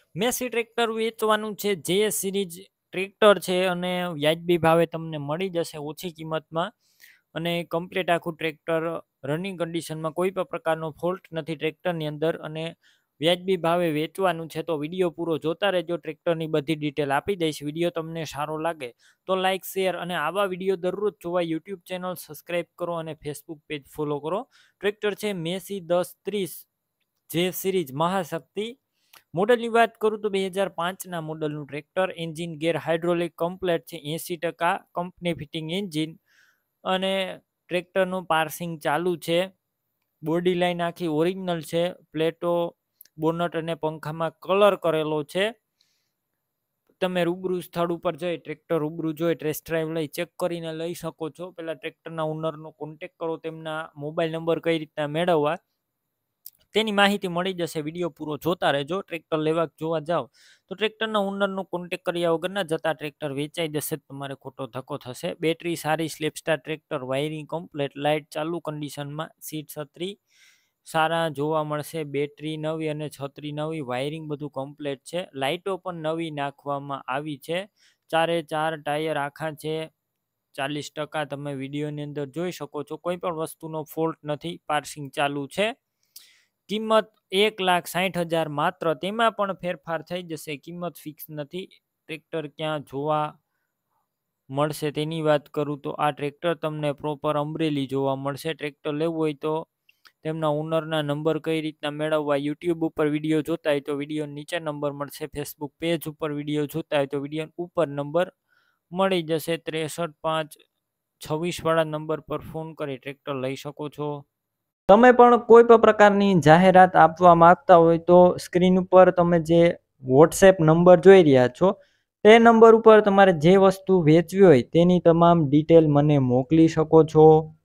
Massey tractor વેચવાનું છે. જે સિરીઝ ટ્રેક્ટર છે અને વ્યાજબી ભાવે તમને મળી જશે ઓછી કિંમતમાં. અને કમ્પ્લીટ આખું ટ્રેક્ટર રનિંગ કન્ડિશનમાં, કોઈ પણ પ્રકારનો ફોલ્ટ નથી ટ્રેક્ટરની અંદર, અને વ્યાજબી ભાવે વેચવાનું છે. તો વિડીયો પૂરો જોતા રહેજો, ટ્રેક્ટરની બધી ડિટેલ આપી દઈશ. વિડીયો તમને સારો લાગે તો લાઇક, શેર અને આવા વિડીયો દરરોજ જોવા યુટ્યુબ ચેનલ સબસ્ક્રાઈબ કરો અને ફેસબુક પેજ ફોલો કરો. ટ્રેક્ટર છે મેસી 1030 જે સિરીઝ મહાશક્તિ. મોડલની વાત કરું તો 2005ના મોડલનું tractor. Engine gear hydraulic complete છે, 80% કંપની ફિટિંગ એન્જિન. અને ટ્રેક્ટરનું પાર્સિંગ ચાલુ છે. બોડી લાઈન આખી ઓરિજિનલ છે. પ્લેટો, બોનટ અને પંખામાં કલર કરેલો છે. તમે રૂબરૂ સ્થળ ઉપર જઈ ટ્રેક્ટર રૂબરૂ જોઈ ટેસ્ટ ડ્રાઈવ લઈ ચેક કરીને લઈ શકો છો. પહેલાં ટ્રેક્ટરના ઓનરનો કોન્ટેક કરો, તેમના મોબાઈલ નંબર કઈ રીતના મેળવવા તેની માહિતી મળી જશે. વિડીયો પૂરો જોતા રહેજો. ટ્રેક્ટર લેવા જોવા જાઓ તો ટ્રેક્ટરના ઓનરનો કોન્ટેક કર્યા વગરના જતા ટ્રેક્ટર વેચાઈ જશે, તમારે ખોટો ધક્કો થશે. બેટરી સારી, સ્લેપસ્ટાર ટ્રેક્ટર, વાયરિંગ કમ્પ્લેટ, લાઇટ ચાલુ કન્ડિશનમાં, સીટ છત્રી સારા જોવા મળશે. બેટરી નવી અને છત્રી નવી, વાયરિંગ બધું કમ્પ્લેટ છે. લાઇટો પણ નવી નાખવામાં આવી છે. 4 ટાયર આખા છે. 40% તમે વિડીયોની અંદર જોઈ શકો છો. કોઈ પણ વસ્તુનો ફોલ્ટ નથી. પાર્સિંગ ચાલુ છે. કિંમત 1,60,000 માત્ર. તેમાં પણ ફેરફાર થઈ જશે, કિંમત ફિક્સ નથી. ટ્રેક્ટર ક્યાં જોવા મળશે તેની વાત કરું તો આ ટ્રેક્ટર તમને પ્રોપર અમરેલી જોવા મળશે. ટ્રેક્ટર લેવું હોય તો તેમના ઓનરના નંબર કઈ રીતના મેળવવા, યુટ્યુબ ઉપર વિડીયો જોતા હોય તો વિડીયો નીચે નંબર મળશે. ફેસબુક પેજ ઉપર વિડીયો જોતા હોય તો વિડીયો ઉપર નંબર મળી જશે. 63,526 વાળા નંબર પર ફોન કરી ટ્રેક્ટર લઈ શકો છો. તમે પણ કોઈ પણ પ્રકારની જાહેરાત આપવા માંગતા હોય તો સ્ક્રીન ઉપર તમે જે વોટ્સએપ નંબર જોઈ રહ્યા છો તે નંબર ઉપર તમારે જે વસ્તુ વેચવી હોય તેની તમામ ડિટેલ મને મોકલી શકો છો.